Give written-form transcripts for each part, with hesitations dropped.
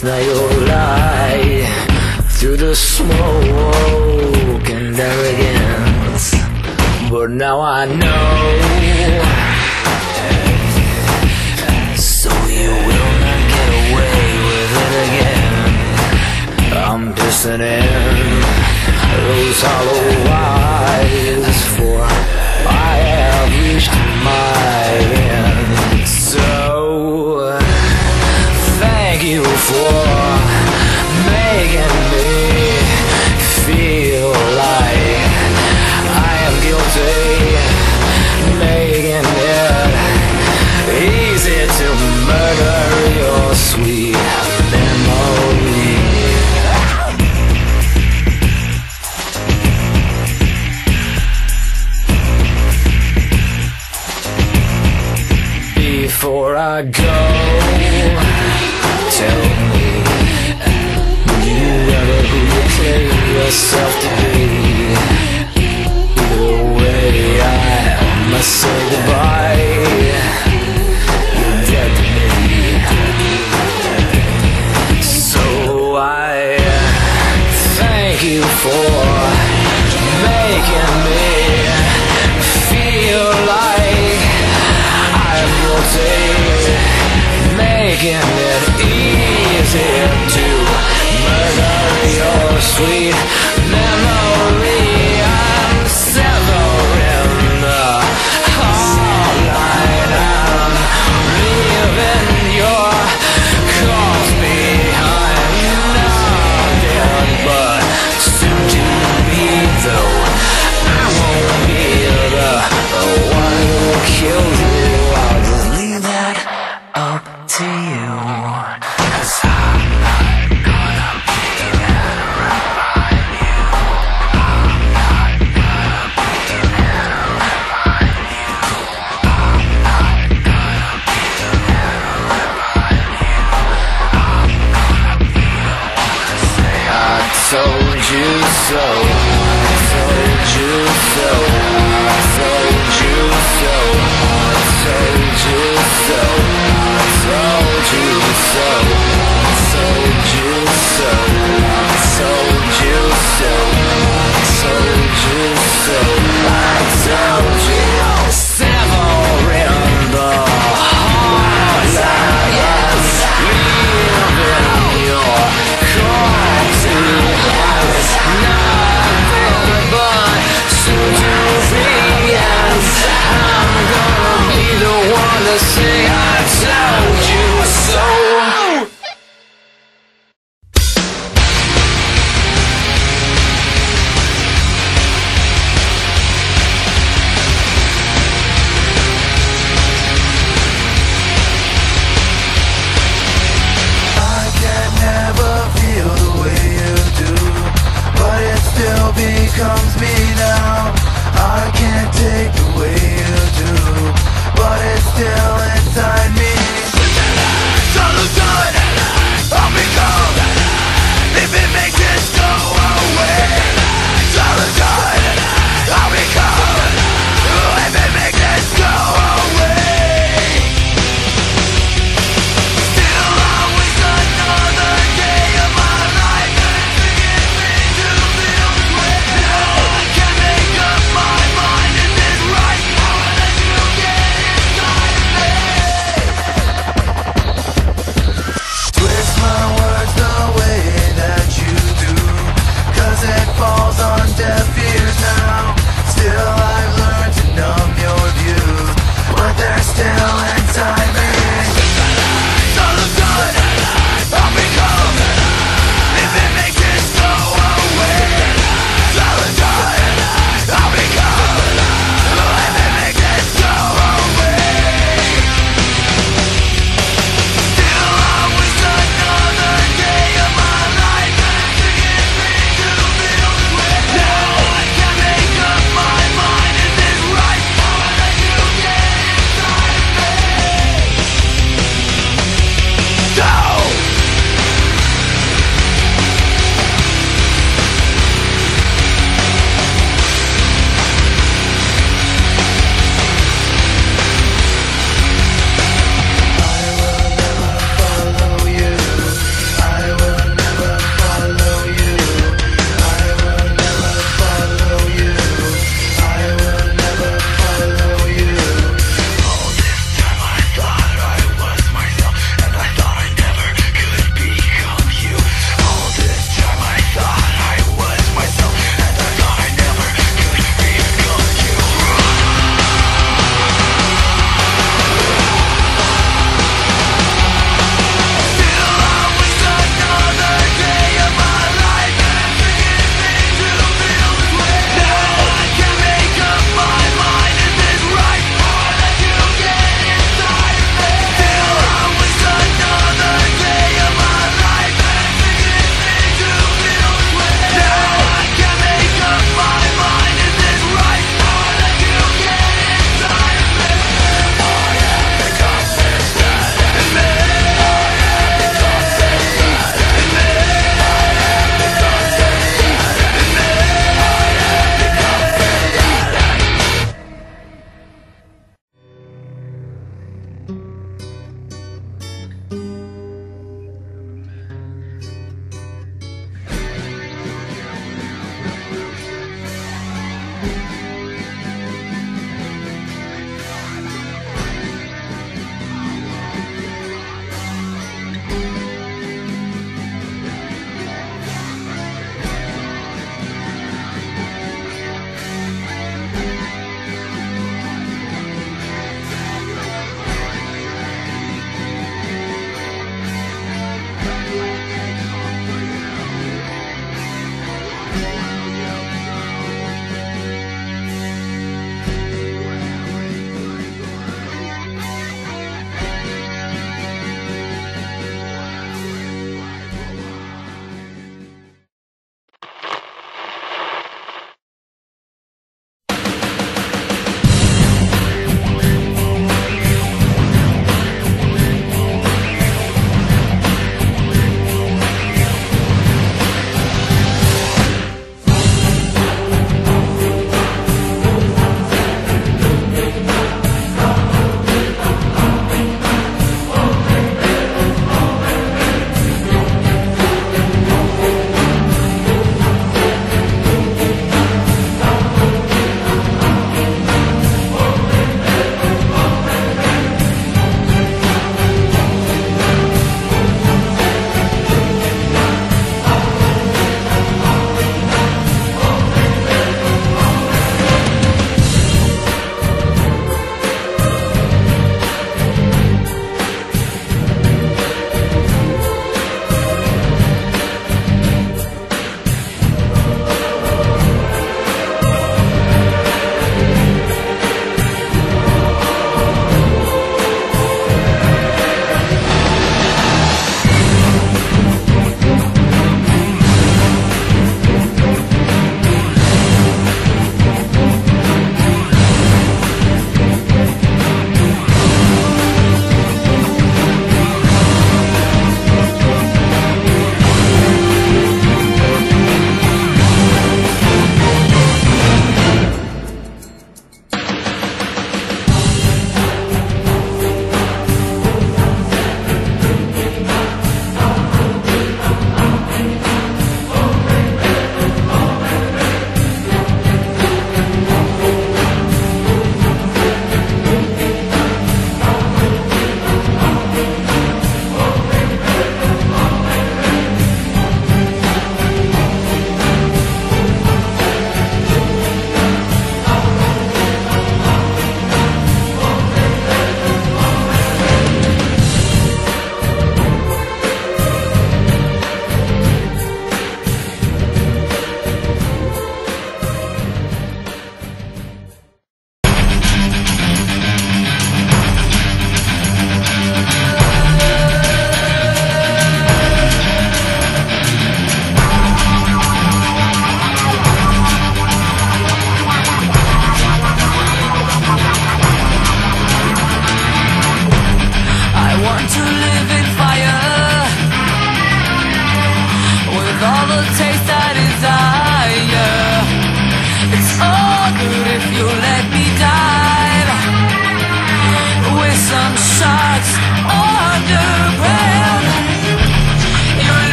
snail light through the smoke and arrogance. But now I know, so you will not get away with it again. I'm dissing in those hollow eyes, for I have reached my end. So thank you for making me feel like I am guilty, making it easy to murder your sweet memory. Before I go, tell me, will you ever who you claim yourself to be? Either way, I must say goodbye. You're dead to me. So I thank you for making me feel like I'm guilty, making it easier to murder your sweet memory. I'm severing the hard line. I'm leaving your cause behind. Not dead, but soon to be, though I won't be the one who kills you. I'll just leave that up to you. 'Cause I'm not gonna be there right behind you. I'm not gonna be there right behind you. I'm not gonna be there right behind you. I'm gonna be the one to say I told you so. I told you so. I told you so. I told you so. I told you so. I told you so. I told you so. I told you so. I told you. Severing the hard lines, leaving your corpse behind. Nothing but soon to be, and I'm gonna be the one to say I told you so. I can never feel the way you do, but it still becomes me now. I can't take the way you do, but it's still inside me. Solution, I'll become. If it makes it go away. Solution, I'll become. If it makes it go away. Still always another day of my life, and to get me to feel this way. Now I can make up my mind. Is this right? Now that you get inside of me. Twist my words the way that you do, 'cause it falls on deaf ears now. Still I've learned to numb your view, but they're still inside me. Solution, I'll become. If it makes it go away. Solution, I'll become. If it makes it go away. Still always another day of my life, and to get me to feel this way. Now I can make up my mind. Is this right? Now that you get inside of me.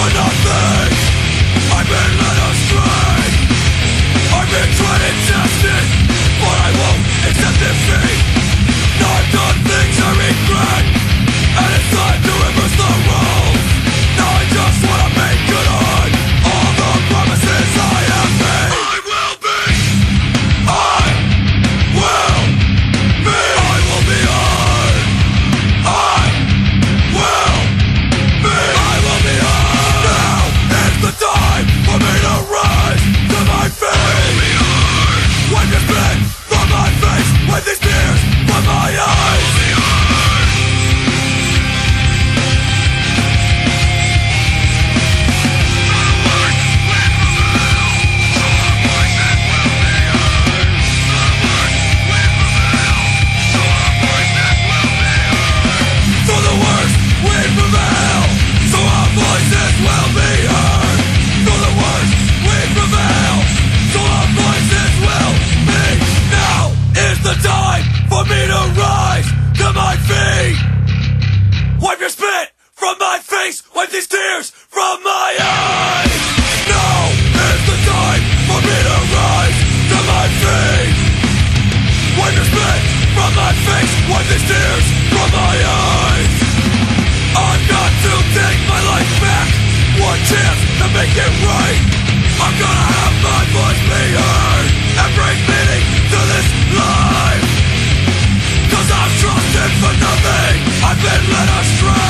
for nothing. I've been led astray. I've been tried and tested, but I won't accept defeat. Now I've done things I regret, and it's time to reverse the roles. Now I just wanna make good on all the promises I have made. I will be. I will be. I will be heard. I will be. I will be heard. Now is the time for me to rise to my feet. I will be heard. Wipe your spit from my face with these tears from my eyes. I will be heard. So the words we prevail, so our voices will be heard. So the words we prevail, so our voices will be. Now is the time for me to rise to my feet. Wipe your spit from my face, wipe these tears from my eyes. Now is the time for me to rise to my feet. Wipe your spit from my face, wipe these tears from my eyes. I've got to take my life back, one chance to make it right. I'm gonna have my voice be heard and bring meaning to this life. 'Cause I've trusted for nothing, I've been led astray.